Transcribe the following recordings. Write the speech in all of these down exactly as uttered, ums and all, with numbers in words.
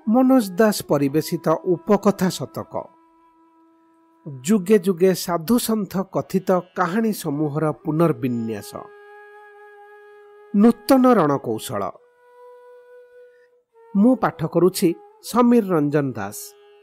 मनोज दास परिवेशित उपकथा शतक जुगे जुगे साधु सन्थ कथित कहानी समूहर पुनर्विन्यास नूतन रणकौशल। मु पाठ करुछि समीर रंजन दास।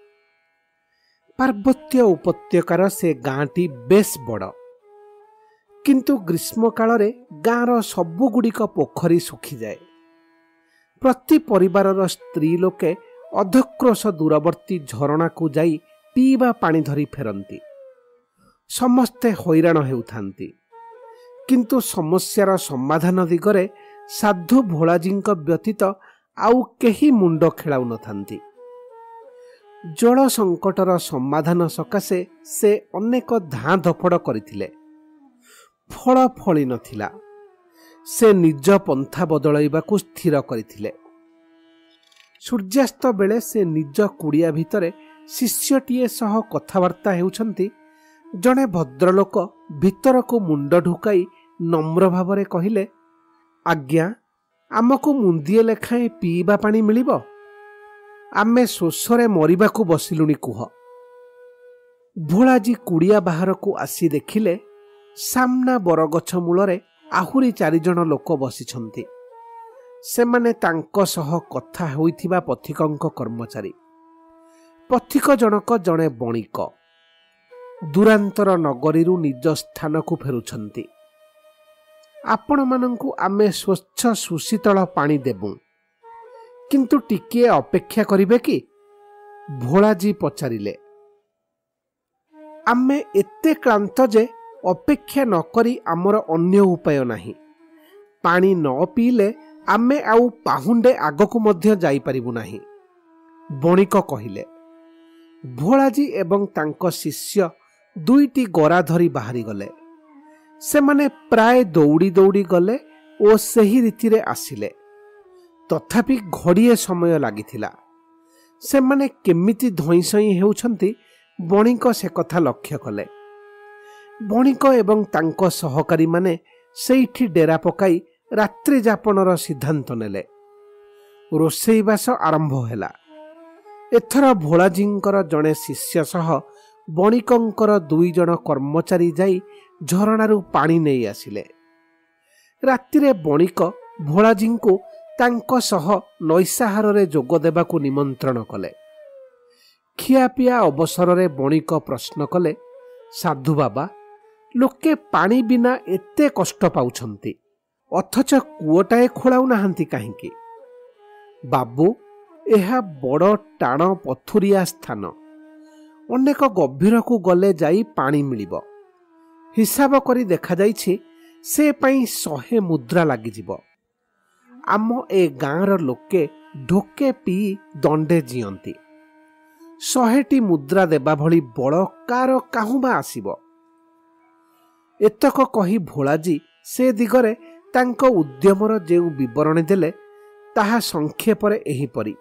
पार्वत्य उपत्यकार से गाँटी बेस बड़, किंतु ग्रीष्म काल रे गाँर सबुगुड़िक पोखरी सुखी जाए। प्रति परिवारर स्त्री लोके अधक्रोश दूरवर्ती झरणा को जाई पीवा पानी धरी फेरंती। समस्ते हैरान हेउथांती, किंतु समस्यार समाधान दिगरे साधु भोलाजींक व्यतीत आउ केही मुंड खेलाउ नथांती। जल संकटर समाधान सकाशे से अनेक धाँ धपड़ करथिले, फल फली नथिला। से निज पंथा बदलैबाकू स्थिर करथिले। सूर्यास्त बेले से निज कुड़िया भितरे शिष्यटीए सह कथबार्ता हेउछंती। जड़े भद्रलोक भितर को मुंड ढुकाई नम्र भावरे कहिले, आज्ञा आमको मुंदिए लेखाएं पीवा पानी मिलिबो? आमे शोषरे मरिबाकू बसिलुनी कुह। भोलाजी कुड़िया बाहर को आसी देखिले सामना बरगछ मूलरे आहुरी चारिजण लोक बसिछंती। सेमाने तांको सह कथा होइथिबा पथिकंक कर्मचारी। पथिक जनक जणे बणिक दूरांतर नगरीरु निज स्थान को फेरुछंती। आपण मानंकु आमे स्वच्छ सुशीतल पानी देबु, किंतु टिके अपेक्षा करिवे कि? भोलाजी पचारिले। आमे एते क्लांत जे अपेक्षा न करी आमर अन्य उपाय नाही। पानी न पीले आमे आउ पाहुंडे आगकू मध्य जाई परिबु नाही, बणिक कहिले। भोलाजी एवं तांको शिष्य दुईटी गरा धरी बाहरी गले। सेमाने प्राय दौड़ी दौड़ी गले ओ सही रीतिरे आसिले। तथापि घड़िए समय लागिथिला। सेमाने केमिति धईसई हेउछंती बणिक से कथा लक्ष्य कले। बणिक एवं तांको सहकारी माने सेठी डेरा पकाई रात्रि जापनर सिद्धांत नेले। रोषेईबास आरंभ हैला। एथर भोलाजींकर जड़े शिष्य सह बणिकंकर दुई जण कर्मचारी जाई झरणारू पानी नहीं आसिले। रातिरे बणिक भोलाजींकु तांको सह नैसाहारे जोग देबाकू निमंत्रण कले। खियापिया अवसर रे बणिक प्रश्न कले, साधु बाबा लोके पानी बिना एते कष्ट पाउछंती, अथच कूओटाए खोलाउ नाहांती काहींकी? बाबू एहा बड़ टाण पथुरिया स्थान। अनेक गभीर को गले जाई पानी मिलिबो। हिसाब करी देखा जाइछि से पई शहे मुद्रा लागिजिबो। आम ए गाँर लोके ढोके पी दंडे जियंती। शहेटी मुद्रा देबा भली बड़ कार काहुबा आसिबो? एतक कही भोलाजी से दिगरे तांको उद्यमर जेउ विवरणी देले ताहा संक्षेपरे एहिपरि।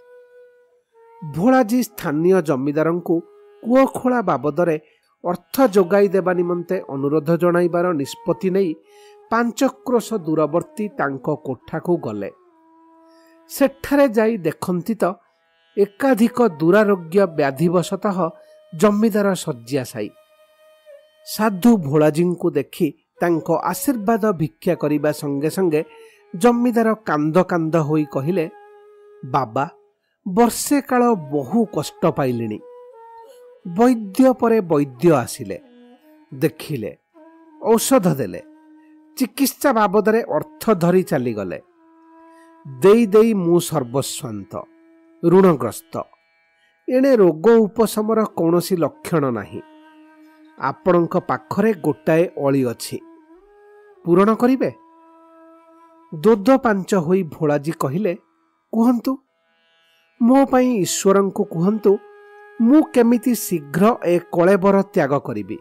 भोलाजी स्थानीय जमीदारंकु कूओ खोला बाबदरे अर्थ जोगाई देबा निमंते अनुरोध जणाइबार निष्पत्ति नहीं पांच क्रोश दूरवर्ती तांको कोठाकू गले। सेठारे जाई देखंती तो एकाधिक दुरारोग्य व्याधिवशतः जमीदार शଯ୍ୟାଶାୟୀ। साधु भोलाजींकु देखि तांको आशीर्वाद भिक्षा करिबा संगे संगे जमीदार कांद कांद होई कहिले, बाबा वर्षे काल बहु कष्ट पाइलिनी। वैद्य परे वैद्य आसिले, देखिले, औषध देले, चिकित्सा बाबदरे अर्थ धरी चली गले। देई देई मु सर्वस्वांत, ऋणग्रस्त। एणे रोग उपशमर कौनसी लक्षण नाही। आपणक पाखरे गोटाए अली अछि, पूरण करिवे? दोद पांच होई भोलाजी कहिले, कुहंतु मो पई ईश्वरंकु कुहंतु मु केमिति शीघ्र ए कलेबर त्याग करिबी।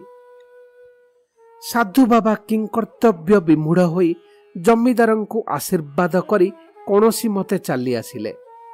साधु बाबा किंकर्तव्य विमूढ़ होई जमीदारंकु आशीर्वाद करी कौनसी मते चली आसिले।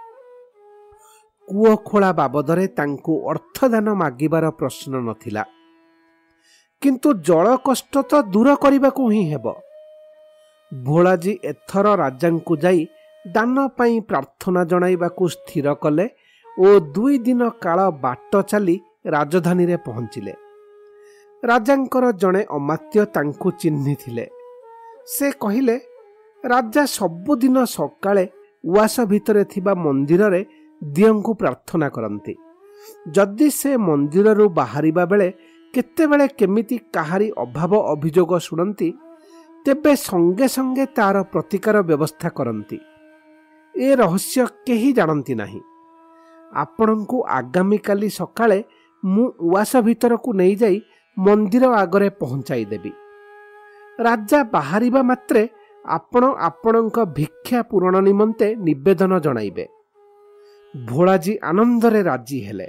कूओ खोला बाबदरे तांकु अर्थदान मागिबार प्रश्न नथिला, किंतु जल कष्ट तो दूर करने को ही हेब। भोलाजी एथर राजांकु जाई ଦାନ ପାଇଁ ପ୍ରାର୍ଥନା ଜଣାଇବାକୁ ସ୍ଥିର କଲେ ଓ ଦୁଇ ଦିନ କାଳ ବାଟ ଚାଲି ରାଜଧାନୀରେ ପହଞ୍ଚିଲେ। ରାଜାଙ୍କର ଜଣେ ଅମାତ୍ୟ ତାଙ୍କୁ ଚିହ୍ନିଥିଲେ। ସେ କହିଲେ, ରାଜା ସବୁଦିନ ସକାଳେ ଉଆସ ଭିତରେ ଥିବା ମନ୍ଦିରରେ ଦିଅଙ୍କୁ ପ୍ରାର୍ଥନା କରନ୍ତି। ଯଦି ସେ ମନ୍ଦିରରୁ ବାହାରିବା ବେଳେ କେତେବେଳେ କେମିତି କାହାରି ଅଭାବ ଅଭିଯୋଗ ଶୁଣନ୍ତି, ତେବେ ସଙ୍ଗେ ସଙ୍ଗେ ତାର ପ୍ରତିକାର ବ୍ୟବସ୍ଥା କରନ୍ତି। ଏ ରହସ୍ୟ କେହି ଜାଣନ୍ତି ନାହିଁ। ଆପଣଙ୍କୁ ଆଗାମୀକାଲି ସକାଳେ ମୁଁ ଉଆସ ଭିତରକୁ ନେଇଯାଇ ମନ୍ଦିର ଆଗରେ ପହଞ୍ଚାଇ ଦେବି। ରାଜା ବାହାରିବା ମାତ୍ରେ ଆପଣ ଆପଣଙ୍କ ଭିକ୍ଷା ପୂରଣ ନିମନ୍ତେ ନିବେଦନ ଜଣାଇବେ। ଭୋଳାଜୀ ଆନନ୍ଦରେ ରାଜି ହେଲେ।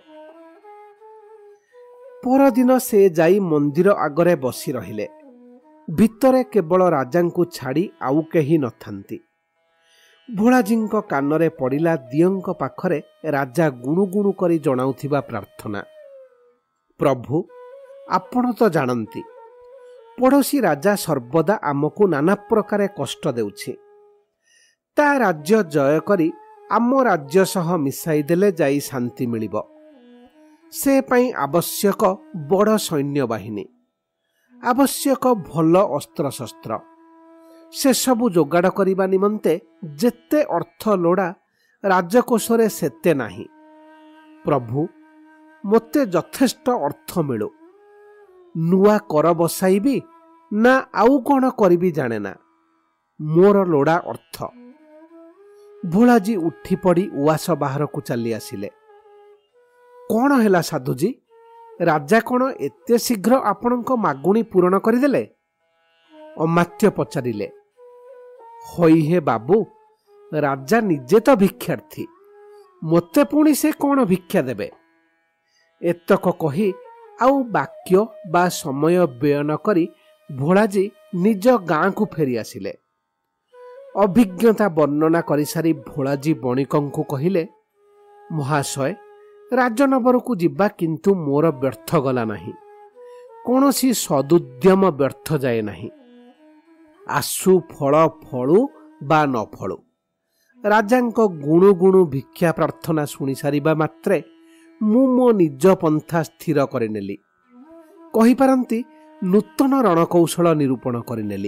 ପରଦିନ ସେ ଯାଇ ମନ୍ଦିର ଆଗରେ ବସି ରହିଲେ। ଭିତରେ କେବଳ ରାଜାଙ୍କୁ ଛାଡ଼ି ଆଉ କେହି ନଥାନ୍ତି। ଭୋଳାଜୀଙ୍କ କାନରେ ପଡ଼ିଲା ଦିଅଙ୍କ ପାଖରେ ରାଜା ଗୁଣୁ ଗୁଣୁ କରି ଜଣାଉଥିବା ପ୍ରାର୍ଥନା। ପ୍ରଭୁ, ଆପଣ ତ ଜାଣନ୍ତି, ପଡ଼ୋଶୀ ରାଜା ସର୍ବଦା ଆମକୁ ନାନା ପ୍ରକାରେ କଷ୍ଟ ଦେଉଛି। ତା ରାଜ୍ୟ ଜୟ କରି ଆମ ରାଜ୍ୟ ସହ ମିଶାଇ ଦେଲେ ଯାଇ ଶାନ୍ତି ମିଳିବ। ସେ ପାଇଁ ଆବଶ୍ୟକ ବଡ଼ ସୈନ୍ୟବାହିନୀ, ଆବଶ୍ୟକ ଭଲ ଅସ୍ତ୍ରଶସ୍ତ୍ର। ସେସବୁ ଯୋଗାଡ଼ କରିବା ନିମନ୍ତେ ଯେତେ ଅର୍ଥ ଲୋଡ଼ା ରାଜକୋଷରେ ସେତେ ନାହିଁ। ପ୍ରଭୁ, ମୋତେ ଯଥେଷ୍ଟ ଅର୍ଥ ମିଳୁ। ନୂଆ କର ବସାଇବି ନା ଆଉ କ'ଣ କରିବି ଜାଣେ ନା। ମୋର ଲୋଡ଼ା ଅର୍ଥ। ଭୋଳାଜୀ ଉଠି ପଡ଼ି ଉଆସ ବାହାରକୁ ଚାଲି ଆସିଲେ। କ'ଣ ହେଲା ସାଧୁଜୀ? ରାଜା କ'ଣ ଏତେ ଶୀଘ୍ର ଆପଣଙ୍କ ମାଗୁଣି ପୂରଣ କରିଦେଲେ? ଅମାତ୍ୟ ପଚାରିଲେ। ହଇ ହେ ବାବୁ, ରାଜା ନିଜେ ତ ଭିକ୍ଷାର୍ଥୀ, ମୋତେ ପୁଣି ସେ କ'ଣ ଭିକ୍ଷା ଦେବେ? ଏତକ କହି ଆଉ ବାକ୍ୟ ବା ସମୟ ବ୍ୟୟ ନ କରି ଭୋଳାଜୀ ନିଜ ଗାଁକୁ ଫେରି ଆସିଲେ। ଅଭିଜ୍ଞତା ବର୍ଣ୍ଣନା କରିସାରି ଭୋଳାଜୀ ବଣିକଙ୍କୁ କହିଲେ, ମହାଶୟ, ରାଜନଗରକୁ ଯିବା କିନ୍ତୁ ମୋର ବ୍ୟର୍ଥ ଗଲା ନାହିଁ। କୌଣସି ସଦୁଦ୍ୟମ ବ୍ୟର୍ଥ ଯାଏ ନାହିଁ। ଆସୁ ଫଳ ଫଳୁ ବା ନ ଫଳୁ। ରାଜାଙ୍କ ଗୁଣୁ ଗୁଣୁ ଭିକ୍ଷା ପ୍ରାର୍ଥନା ଶୁଣି ସାରିବା ମାତ୍ରେ ମୁଁ ମୋ ନିଜ ପନ୍ଥା ସ୍ଥିର କରିନେଲି। କହିପାରନ୍ତି ନୂତନ ରଣକୌଶଳ ନିରୂପଣ କରିନେଲି।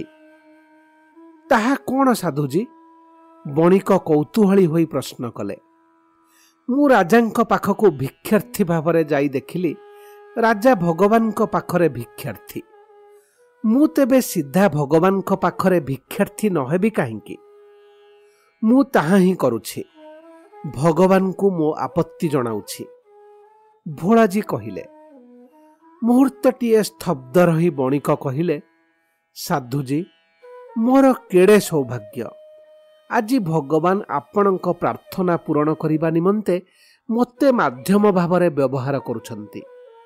ତାହା କ'ଣ ସାଧୁଜୀ? ବଣିକ କୌତୂହଳୀ ହୋଇ ପ୍ରଶ୍ନ କଲେ। ମୁଁ ରାଜାଙ୍କ ପାଖକୁ ଭିକ୍ଷାର୍ଥୀ ଭାବରେ ଯାଇ ଦେଖିଲି ରାଜା ଭଗବାନଙ୍କ ପାଖରେ ଭିକ୍ଷାର୍ଥୀ। ମୁଁ ତେବେ ସିଧା ଭଗବାନଙ୍କ ପାଖରେ ଭିକ୍ଷାର୍ଥୀ ନ ହେବି କାହିଁକି? ମୁଁ ତାହା ହିଁ କରୁଛି। ଭଗବାନଙ୍କୁ ମୋ ଆପତ୍ତି ଜଣାଉଛି। ଭୋଳାଜୀ କହିଲେ। ମୁହୂର୍ତ୍ତଟିଏ ସ୍ତବ୍ଧ ରହି ବଣିକ କହିଲେ, ସାଧୁଜୀ, ମୋର କେଡ଼େ ସୌଭାଗ୍ୟ। ଆଜି ଭଗବାନ ଆପଣଙ୍କ ପ୍ରାର୍ଥନା ପୂରଣ କରିବା ନିମନ୍ତେ ମୋତେ ମାଧ୍ୟମ ଭାବରେ ବ୍ୟବହାର କରୁଛନ୍ତି।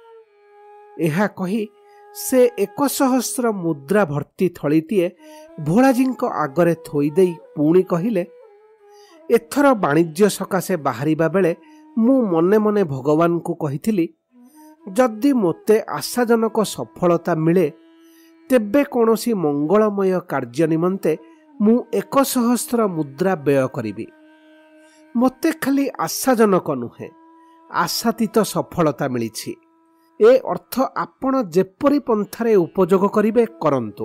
ଏହା କହି ସେ ଏକ ସହସ୍ର ମୁଦ୍ରା ଭର୍ତ୍ତି ଥଳିଟିଏ ଭୋଳାଜୀଙ୍କ ଆଗରେ ଥୋଇଦେଇ ପୁଣି କହିଲେ, ଏଥର ବାଣିଜ୍ୟ ସକାଶେ ବାହାରିବା ବେଳେ ମୁଁ ମନେ ମନେ ଭଗବାନଙ୍କୁ କହିଥିଲି, ଯଦି ମୋତେ ଆଶାଜନକ ସଫଳତା ମିଳେ ତେବେ କୌଣସି ମଙ୍ଗଳମୟ କାର୍ଯ୍ୟ ନିମନ୍ତେ ମୁଁ ଏକ ସହସ୍ର ମୁଦ୍ରା ବ୍ୟୟ କରିବି। ମୋତେ ଖାଲି ଆଶାଜନକ ନୁହେଁ, ଆଶାତୀତ ସଫଳତା ମିଳିଛି। ଏ ଅର୍ଥ ଆପଣ ଯେପରି ପନ୍ଥାରେ ଉପଯୋଗ କରିବେ କରନ୍ତୁ।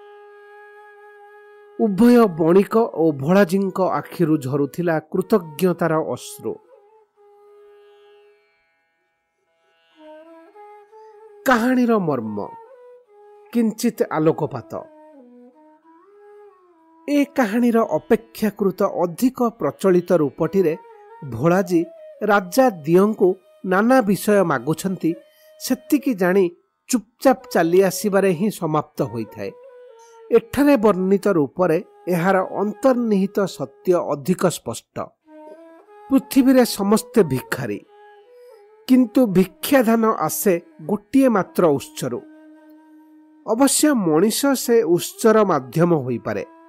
ଉଭୟ ବଣିକ ଓ ଭୋଳାଜୀଙ୍କ ଆଖିରୁ ଝରୁଥିଲା କୃତଜ୍ଞତାର ଅଶ୍ରୁ। କାହାଣୀର ମର୍ମ କିଞ୍ଚିତ୍ ଆଲୋକପାତ। ଏ କାହାଣୀର ଅପେକ୍ଷାକୃତ ଅଧିକ ପ୍ରଚଳିତ ରୂପଟିରେ ଭୋଳାଜୀ ରାଜା ଦିଅଙ୍କୁ ନାନା ବିଷୟ ମାଗୁଛନ୍ତି ସେତିକି ଜାଣି ଚୁପଚାପ ଚାଲି ଆସିବାରେ ହିଁ ସମାପ୍ତ ହୋଇଥାଏ। ଏଠାରେ ବର୍ଣ୍ଣିତ ରୂପରେ ଏହାର ଅନ୍ତର୍ନିହିତ ସତ୍ୟ ଅଧିକ ସ୍ପଷ୍ଟ। ପୃଥିବୀରେ ସମସ୍ତେ ଭିକ୍ଷାରୀ, କିନ୍ତୁ ଭିକ୍ଷାଦାନ ଆସେ ଗୋଟିଏ ମାତ୍ର ଉତ୍ସରୁ। ଅବଶ୍ୟ ମଣିଷ ସେ ଉତ୍ସର ମାଧ୍ୟମ ହୋଇପାରେ।